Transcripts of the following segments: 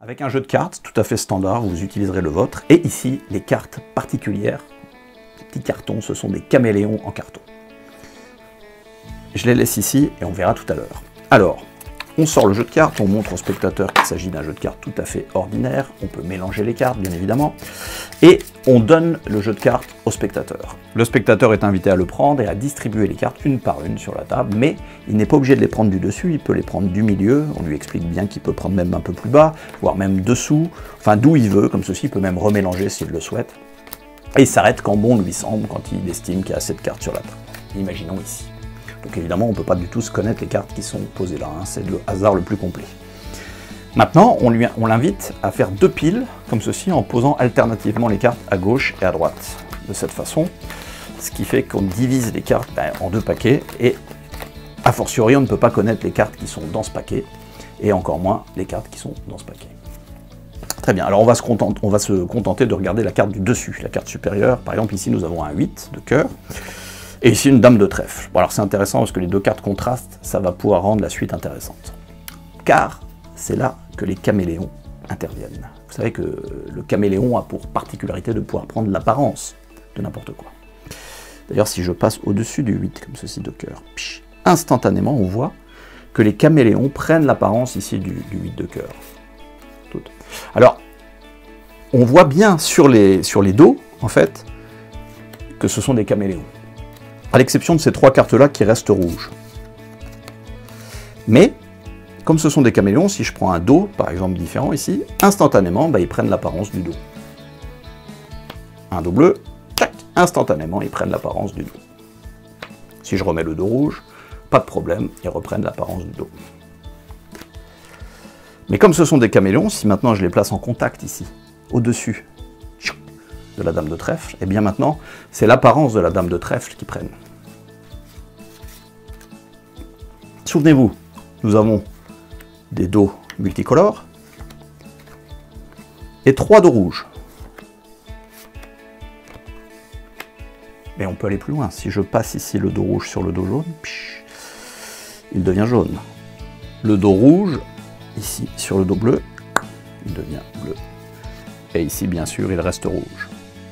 Avec un jeu de cartes tout à fait standard, vous utiliserez le vôtre. Et ici, les cartes particulières, les petits cartons, ce sont des caméléons en carton. Je les laisse ici et on verra tout à l'heure. Alors, on sort le jeu de cartes, on montre au spectateur qu'il s'agit d'un jeu de cartes tout à fait ordinaire. On peut mélanger les cartes, bien évidemment. Et on donne le jeu de cartes au spectateur. Le spectateur est invité à le prendre et à distribuer les cartes une par une sur la table, mais il n'est pas obligé de les prendre du dessus, il peut les prendre du milieu. On lui explique bien qu'il peut prendre même un peu plus bas, voire même dessous, enfin d'où il veut, comme ceci, il peut même remélanger s'il le souhaite. Et il s'arrête quand bon lui semble, quand il estime qu'il y a assez de cartes sur la table. Imaginons ici. Donc évidemment, on ne peut pas du tout se connaître les cartes qui sont posées là, hein. C'est le hasard le plus complet. Maintenant, on l'invite à faire deux piles, comme ceci, en posant alternativement les cartes à gauche et à droite. De cette façon, ce qui fait qu'on divise les cartes en deux paquets, et a fortiori, on ne peut pas connaître les cartes qui sont dans ce paquet, et encore moins les cartes qui sont dans ce paquet. Très bien, alors on va se contenter de regarder la carte du dessus, la carte supérieure. Par exemple, ici, nous avons un 8 de cœur, et ici, une dame de trèfle. Bon, alors c'est intéressant parce que les deux cartes contrastent, ça va pouvoir rendre la suite intéressante. Car c'est là que les caméléons interviennent. Vous savez que le caméléon a pour particularité de pouvoir prendre l'apparence de n'importe quoi. D'ailleurs, si je passe au-dessus du 8, comme ceci de cœur, instantanément, on voit que les caméléons prennent l'apparence ici du 8 de cœur. Alors, on voit bien sur les dos, en fait, que ce sont des caméléons. À l'exception de ces trois cartes-là qui restent rouges. Mais, comme ce sont des caméléons, si je prends un dos, par exemple, différent ici, instantanément, ils prennent l'apparence du dos. Un dos bleu, tac, instantanément, ils prennent l'apparence du dos. Si je remets le dos rouge, pas de problème, ils reprennent l'apparence du dos. Mais comme ce sont des caméléons, si maintenant je les place en contact ici, au-dessus de la dame de trèfle, et bien maintenant, c'est l'apparence de la dame de trèfle qui prennent. Souvenez-vous, nous avons des dos multicolores et trois dos rouges. Mais on peut aller plus loin. Si je passe ici le dos rouge sur le dos jaune, il devient jaune. Le dos rouge, ici, sur le dos bleu, il devient bleu. Et ici, bien sûr, il reste rouge.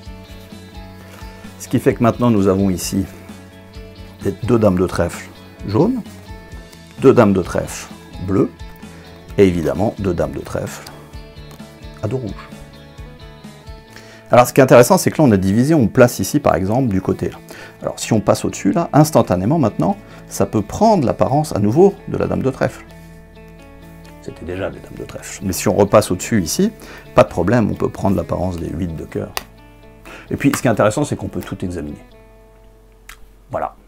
Ce qui fait que maintenant, nous avons ici deux dames de trèfle jaunes, deux dames de trèfle bleues, et évidemment, deux dames de trèfle à dos rouge. Alors, ce qui est intéressant, c'est que là, on a divisé, on place ici, par exemple, du côté là. Alors, si on passe au-dessus, là, instantanément, maintenant, ça peut prendre l'apparence à nouveau de la dame de trèfle. C'était déjà des dames de trèfle. Mais si on repasse au-dessus, ici, pas de problème, on peut prendre l'apparence des 8 de cœur. Et puis, ce qui est intéressant, c'est qu'on peut tout examiner. Voilà.